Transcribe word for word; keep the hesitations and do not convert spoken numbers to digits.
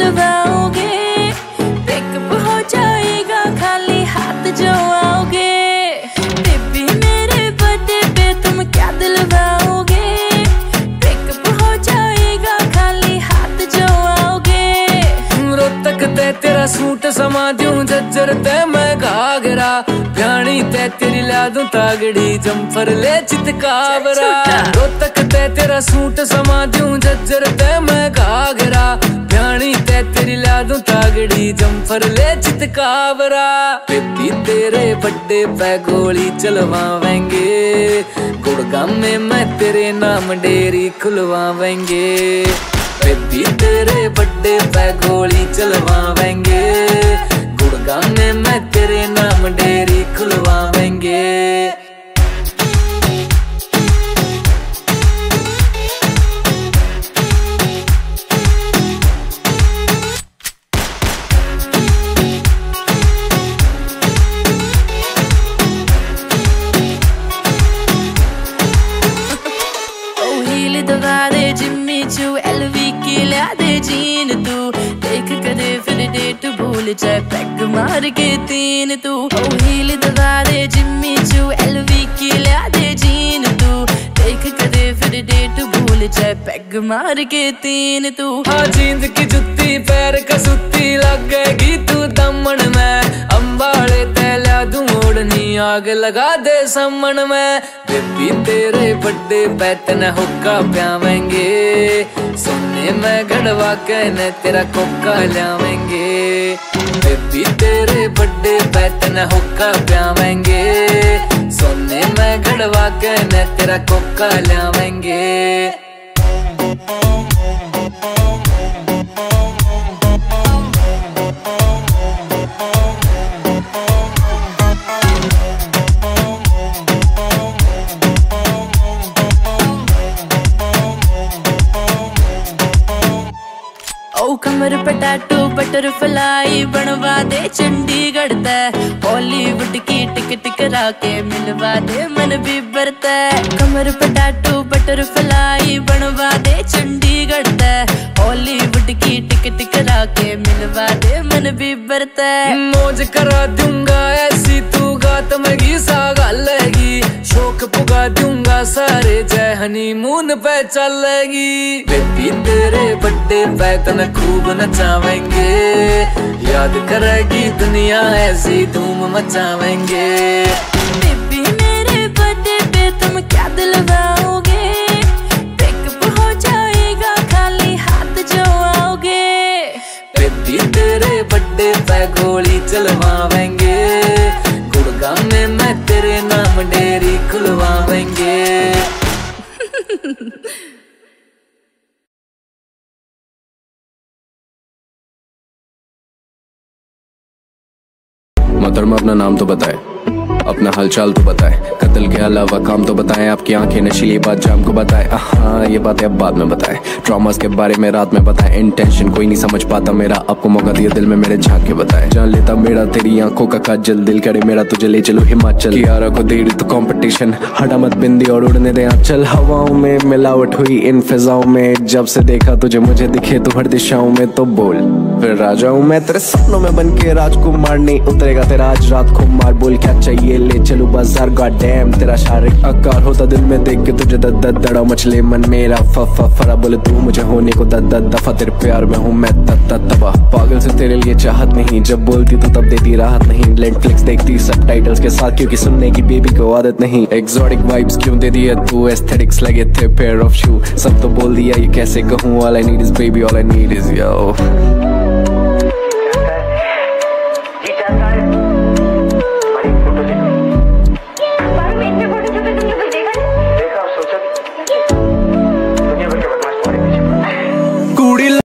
दिलवाओगे, breakup हो जाएगा खाली हाथ जो आओगे। बेबी मेरे बर्थडे पे तुम क्या दिलवाओगे, ब्रेकअप हो जाएगा खाली हाथ जो आओगे। रोहतक ते तेरा सूट समा दूं, जज्जर ते मैं घाघरा, भ्याणी ते तेरी ला दूं तागड़ी, जम्फर ले चितकावरा। रोहतक ते तेरा सूट समा दूं, जज्जर ते मैं घाघरा, भ्याणी ते तेरी ला दूं तागड़ी, जम्फर ले चितकावरा। बेबी तेरे बर्थडे पे गोली चलवावेंगे, गुड़गांव में मैं तेरे नाम डेरी खुलवावेंगे। बेबी तेरे बर्थडे पे गोली चलवावेंगे, गुड़गांव में मैं तेरे नाम डेरी खुलवावेंगे। दबा दे जिम्मी चू, एलवी की ला दे जीन तू, देख कदे फिर डेट भूल जाए पैग मार के तीन तू। ओ हील दबा दे जिम्मी चू, एलवी की ला दे जीन तू, देख कदे फिर डेट भूल जाए पैग मार के तीन तू। हाँ जींद की जुत्ती पैर कसूती लगेगी तू दमन में, अंबाड़े तैला दूं ओढ़नी आग लगा दे समन में। बेबी तेरे बर्थडे पे तने हुक्का प्यावेंगे, सोने में गड़वा के न तेरा कोका लावेंगे। बेबी तेरे बर्थडे पे तने हुक्का प्यावेंगे, सोने में गड़वा के न तेरा कोका लावेंगे। ओ कमर पे टैटू बटरफ्लाई बनवा दे चंडीगढ़ तय, बॉलीवुड की टिकट करा के मिलवा दे मन भी बरता। कमर पे टैटू बटरफ्लाई बनवा दे चंडीगढ़ तय, बॉलीवुड की टिकट करा के मिलवा दे मन भी बरता। मौज करा दूंगा ऐसी तू गात मगी सा गालेगी, शौक पुगा दूंगा सारे जय हनीमून पे चलेगी। बेबी तेरे बर्थडे पे तने खूब नचावेंगे, याद करेगी दुनिया ऐसी धूम मचावेंगे। बेबी मेरे बर्थडे पे तुम क्या दिलवाओगे, ब्रेकअप हो जाएगा खाली हाथ जो आओगे। बेबी तेरे बर्थडे पे गोली चलवावेंगे, गुड़गांव में मैं तेरे नाम डेरी खुलवावेंगे। मोहतरमा अपना नाम तो बताए, अपना हालचाल तो बताए, कत्ल के अलावा काम तो बताएं, आपकी आंखें नशीली बात जाम को बताए। हाँ ये बातें अब बाद में बताएं, ट्रॉमास के बारे में रात में बताएं, इंटेंशन कोई नहीं समझ पाता मेरा, आपको मौका दिया दिल में मेरे झांक के बताएं। जान लेता मेरा तेरी आंखों का काजल, दिल करे मेरा तुझे ले चलो हिमाचल। कियारा को दे रही तो कंपटीशन, हटा मत बिंदी और उड़ने दे आंचल। हवाओं में मिलावट हुई इन फिजाओं में, जब से देखा तुझे मुझे दिखे तू हर दिशाओं में, तो बोल फिर राजा हूँ मैं तेरे सपनों में बन के राजकुमार, नहीं उतरेगा तेरा आज रात को मार। बोल क्या चाहिए ले चलू बाजार, गॉड डैम तेरा शारीरिक आकार होता दिल में देख के तुझे दद दद दड़ा मचले मन मेरा फफा फरा। बोले तू मुझे होने को दद दद दफा, तेरे प्यार में हूँ मैं तब तब तबाह। पागल से तेरे लिए चाहत नहीं, जब बोलती तू तब देती राहत नहीं। नेटफ्लिक्स देखती सबटाइटल्स के साथ क्योंकि सुनने की बेबी को आदत नहीं। एक्सोटिक वाइब्स क्यों दे दिया तू, एस्थेटिक्स लगे थे पेयर ऑफ शू, सब तो बोल दिया ये कैसे कहूँ। All I need is baby, all I need is yo.